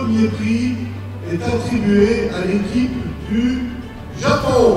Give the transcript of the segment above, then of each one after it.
premier prix est attribué à l'équipe du Japon.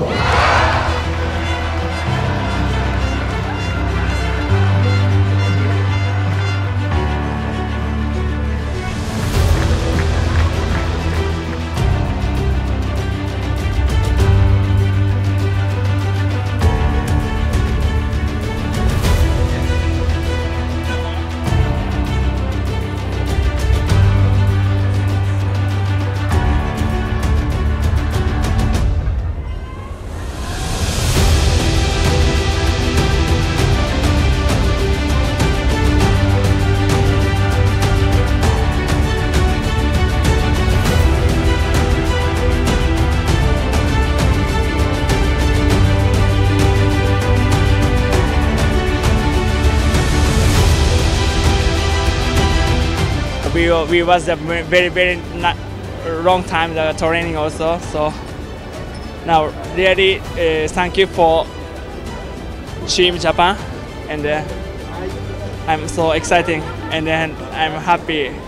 We was a very long time the training also. So now really thank you for Team Japan, and I'm so exciting and then I'm happy